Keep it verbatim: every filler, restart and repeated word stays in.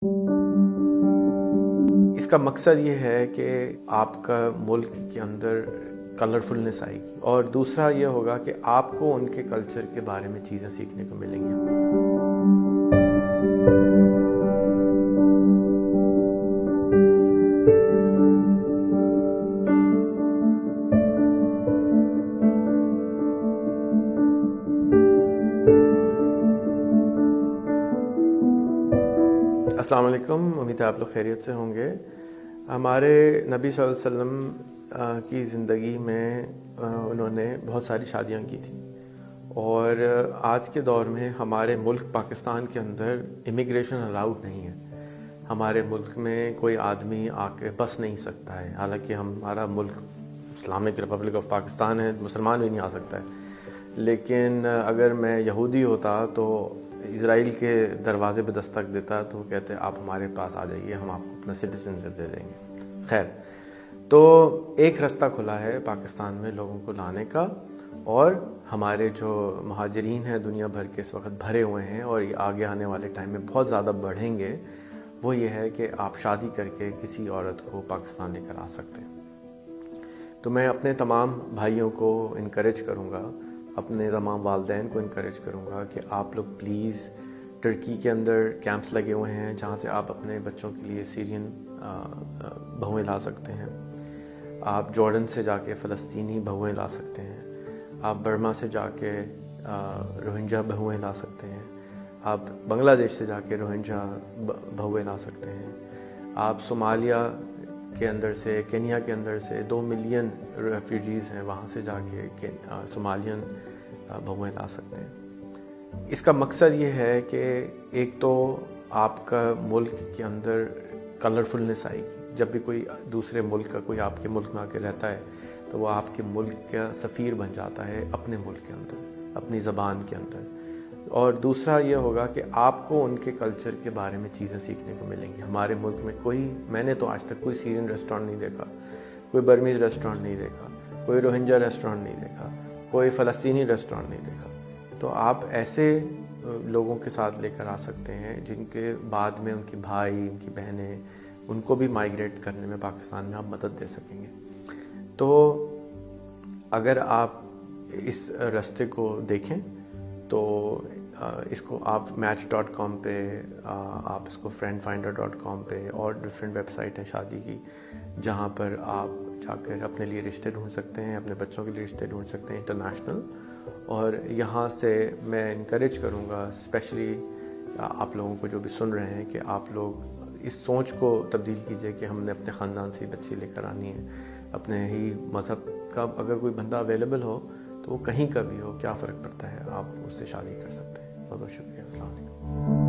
اس کا مقصد یہ ہے کہ آپ کا ملک کے اندر کلرفلنس آئے گی، اور دوسرا یہ ہوگا کہ آپ کو ان کے کلچر کے بارے میں چیزیں سیکھنے کو ملیں گی۔ السلام علیکم، امید ہے آپ لوگ خیریت سے ہوں گے۔ ہمارے نبی صلی اللہ علیہ وسلم کی زندگی میں انہوں نے بہت ساری شادیاں کی تھیں، اور آج کے دور میں ہمارے ملک پاکستان کے اندر امیگریشن الاؤڈ نہیں ہے۔ ہمارے ملک میں کوئی آدمی آ کے بس نہیں سکتا ہے، حالانکہ ہمارا ملک اسلامک ریپبلک آف پاکستان ہے، مسلمان بھی نہیں آ سکتا ہے۔ لیکن اگر میں یہودی ہوتا تو اسرائیل کے دروازے پہ دستک دیتا تو وہ کہتے آپ ہمارے پاس آ جائیے، ہم آپ کو اپنا سٹیزنشپ دے دیں گے۔ خیر، تو ایک رستہ کھلا ہے پاکستان میں لوگوں کو لانے کا، اور ہمارے جو مہاجرین ہیں دنیا بھر کے اس وقت بھرے ہوئے ہیں، اور یہ آگے آنے والے ٹائم میں بہت زیادہ بڑھیں گے۔ وہ یہ ہے کہ آپ شادی کر کے کسی عورت کو پاکستان لے کر آ سکتے ہیں۔ تو میں اپنے تمام بھائیوں کو انکریج کروں گا، اپنے تمام والدین کو انکریج کروں گا کہ آپ لوگ پلیز، ترکی کے اندر کیمپس لگے ہوئے ہیں جہاں سے آپ اپنے بچوں کے لیے سیرین بہویں لا سکتے ہیں۔ آپ جارڈن سے جا کے فلسطینی بہویں لا سکتے ہیں، آپ برما سے جا کے روہنجا بہویں لا سکتے ہیں، آپ بنگلہ دیش سے جا کے روہنجا بہویں لا سکتے ہیں، آپ صومالیہ کے اندر سے، کینیا کے اندر سے دو ملین ریفیوجیز ہیں، وہاں سے جا کے صومالین بہویں لا سکتے ہیں۔ اس کا مقصد یہ ہے کہ ایک تو آپ کا ملک کے اندر کلرفلنس آئے گی۔ جب بھی کوئی دوسرے ملک کا کوئی آپ کے ملک میں آ کے رہتا ہے تو وہ آپ کے ملک کا سفیر بن جاتا ہے اپنے ملک کے اندر، اپنی زبان کے اندر۔ اور دوسرا یہ ہوگا کہ آپ کو ان کے کلچر کے بارے میں چیزیں سیکھنے کو ملیں گی۔ ہمارے ملک میں کوئی، میں نے تو آج تک کوئی سیرین ریسٹورینٹ نہیں دیکھا، کوئی برمیز ریسٹورینٹ نہیں دیکھا، کوئی روہنجا ریسٹورینٹ نہیں دیکھا، کوئی فلسطینی ریسٹورینٹ نہیں دیکھا۔ تو آپ ایسے لوگوں کے ساتھ لے کر آ سکتے ہیں جن کے بعد میں ان کے بھائی، ان کی بہنیں، ان کو بھی مائیگریٹ کرنے میں پاکستان میں آپ مدد دے سکیں گے۔ تو اگر آپ اس راستے کو دیکھیں تو اس کو آپ میچ ڈاٹ کام پہ، آپ اس کو فرینڈ فائنڈر ڈاٹ کام پہ، اور ڈفرینٹ ویب سائٹ ہیں شادی کی جہاں پر آپ جا کر اپنے لیے رشتے ڈھونڈ سکتے ہیں، اپنے بچوں کے لیے رشتے ڈھونڈ سکتے ہیں انٹرنیشنل۔ اور یہاں سے میں انکریج کروں گا اسپیشلی آپ لوگوں کو جو بھی سن رہے ہیں کہ آپ لوگ اس سوچ کو تبدیل کیجئے کہ ہم نے اپنے خاندان سے بچی لے کر آنی ہے۔ اپنے ہی مذہب کا اگر کوئی بندہ اویلیبل ہو تو وہ کہیں کا بھی ہو، کیا فرق پڑتا ہے، آپ اس سے شادی کر سکتے ہیں۔ بہت بہت شکریہ۔ السلام علیکم۔